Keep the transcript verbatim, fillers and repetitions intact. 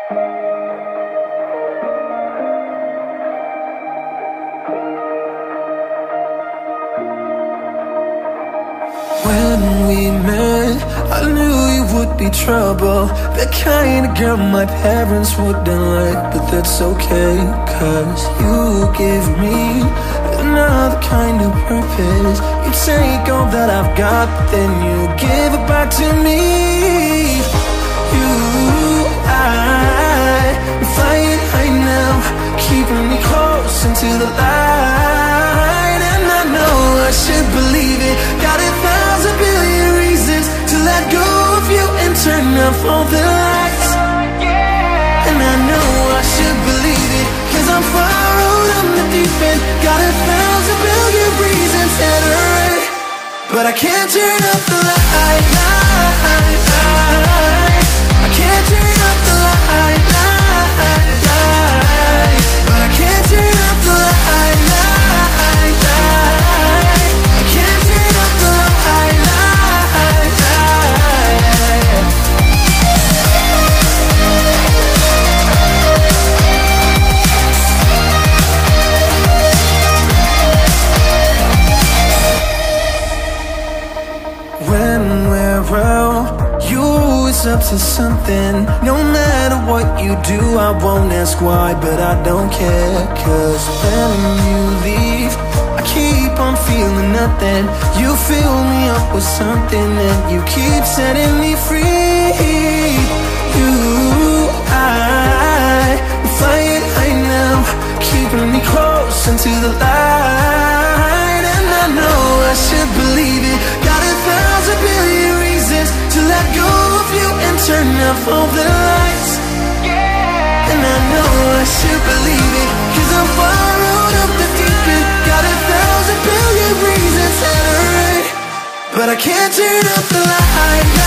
When we met, I knew you would be trouble, the kind of girl my parents wouldn't like. But that's okay, cause you give me another kind of purpose. You take all that I've got, but then you give it back to me. You, I, we're flying high now, keeping me close into the light. And I know I should believe it, got a thousand billion reasons to let go of you and turn off all the lights. And I know I should believe it, cause I'm far out on the deep end, got a thousand billion reasons that are right, but I can't turn up the light, light, light. I can't turn up the light, light, light. But I can't turn up the light, light, light. I can't turn up the light, light, light. When we're out, you always up to something. No matter what you do, I won't ask why, but I don't care. Cause when you leave, I keep on feeling nothing. You fill me up with something and you keep setting me free. You, I, we're flying high now, keeping me close into the light. And I know I should believe it, got a thousand billion reasons to let go of you and turn off all the lights. And I know I should believe it, cause I'm far out of the deep end, got a thousand billion reasons that are right, but I can't turn up the light.